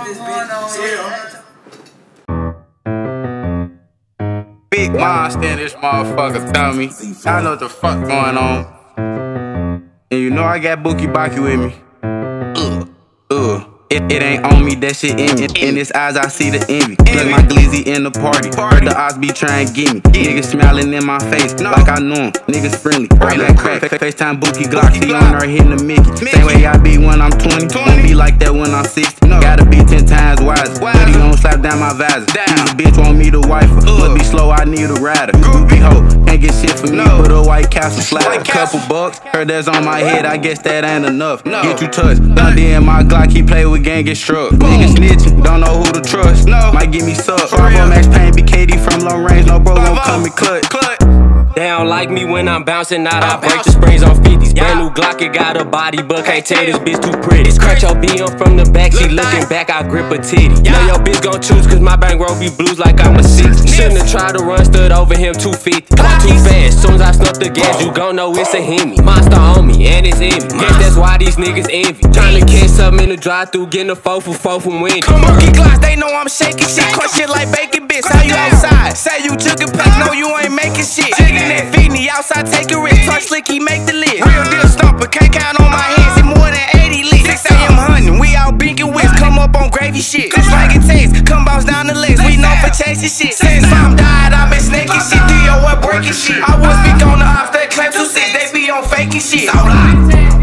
this bitch. Big monster in this motherfucker, dummy. I know what the fuck going on. And you know I got Bookie Baki with me. It ain't on me, that shit in me. In his eyes I see the envy. Plug my glizzy in the party. The odds be trying to get me. Niggas smiling in my face like I know him. Niggas friendly. I got crack. FaceTime Bookie Glock. He on her hitting the Mickey. Same way I be when I'm 20. Won't be like that when I'm 60. Gotta be 10 times wiser. But he gon' slap down my visor. This bitch want me to wife her. But be slow, I need a rider. Groupie hoe, can't get shit from me. Put a White Castle slide. Couple bucks. Heard that's on my head. I guess that ain't enough. Get you touched. Dundee in my Glock. He play with gang, get struck. Niggas snitching, don't know who to trust. Might give me suck. Bravo Max Payne, BKD from long range. No bro gon' come and clutch. They don't like me when I'm bouncing out. I break the springs on 50s. Brand new Glock, it got a body, but can't tell this bitch too pretty. Scratch your BM from the back, she looking back, I grip a titty. Know your bitch gon' choose, cause my bankroll be blues like I'm a 6. Shouldn't have tried to run, stood over him 250. Talk too fast, soon as I snuff the gas, you gon' know it's a Hemi. Monster on me, and it's envy. Guess that's why these niggas envy. Trying to catch something in the drive-thru, getting a 4 for 4 from Wendy. Bookie Glocks, they know I'm shaking shit. Crush shit like bacon, bitch. How you outside? Say you jugging pack, no, you ain't making shit. Jigging that feeding, outside, take a risk. Touch slicky, make the list. Real deal stumper, can't count on my hands. It's more than 80 licks. 6 AM hunting, we out binking whips. Come up on gravy shit. Just like it tastes, come bounce down the legs. We known for chasing shit. Since I'm died, I've been snaking shit. DO, what breaking shit. I will speak on the ops that claim 2-6. They be on faking shit. So